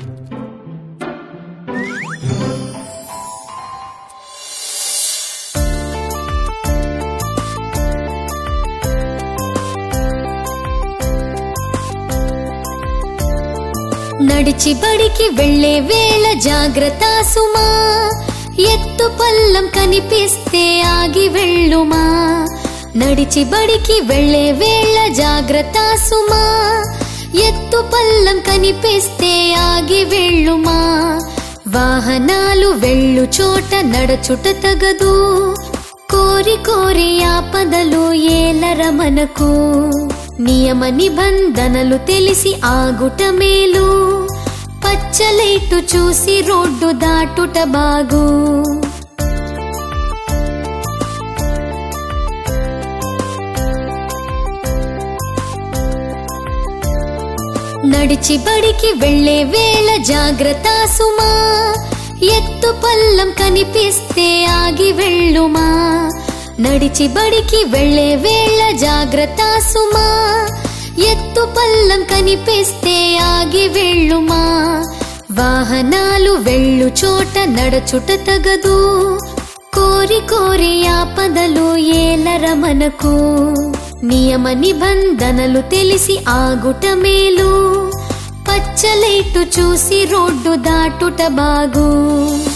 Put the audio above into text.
నడిచి బడికి వెళ్ళే వేళ జాగ్రత్త సుమా, ఎత్తు పల్లం కనిపిస్తే ఆగి వెళ్ళుమా. నడిచి బడికి వెళ్ళే వేళ జాగ్రత్త సుమా, ఎత్తు పల్లం కనిపిస్తే ఆగి వెళ్ళుమా. వాహనాలు వెళ్ళు చోట నడచుట తగదు, కోరి కోరి ఆపదలు ఏలర మనకు. నియమ నిబంధనలు తెలిసి ఆగుట మేలు, పచ్చలైటు చూసి రోడ్డు దాటుట బాగు. నడిచి బడికి వెళ్ళే వేళ జాగ్రత్త సుమా, ఎత్తు పల్లం కనిపిస్తే ఆగి వెళ్ళుమా. నడిచి బడికి వెళ్ళే వేళ జాగ్రత్త సుమా, ఎత్తు పల్లం కనిపిస్తే ఆగి వెళ్ళుమా. వాహనాలు వెళ్ళు చోట నడచుట తగదు, కోరి కోరి ఆపదలు ఏలర మనకు. నియమ నిబంధనలు తెలిసి ఆగుట మేలు, పచ్చలైటు చూసి రోడ్డు దాటుట బాగు.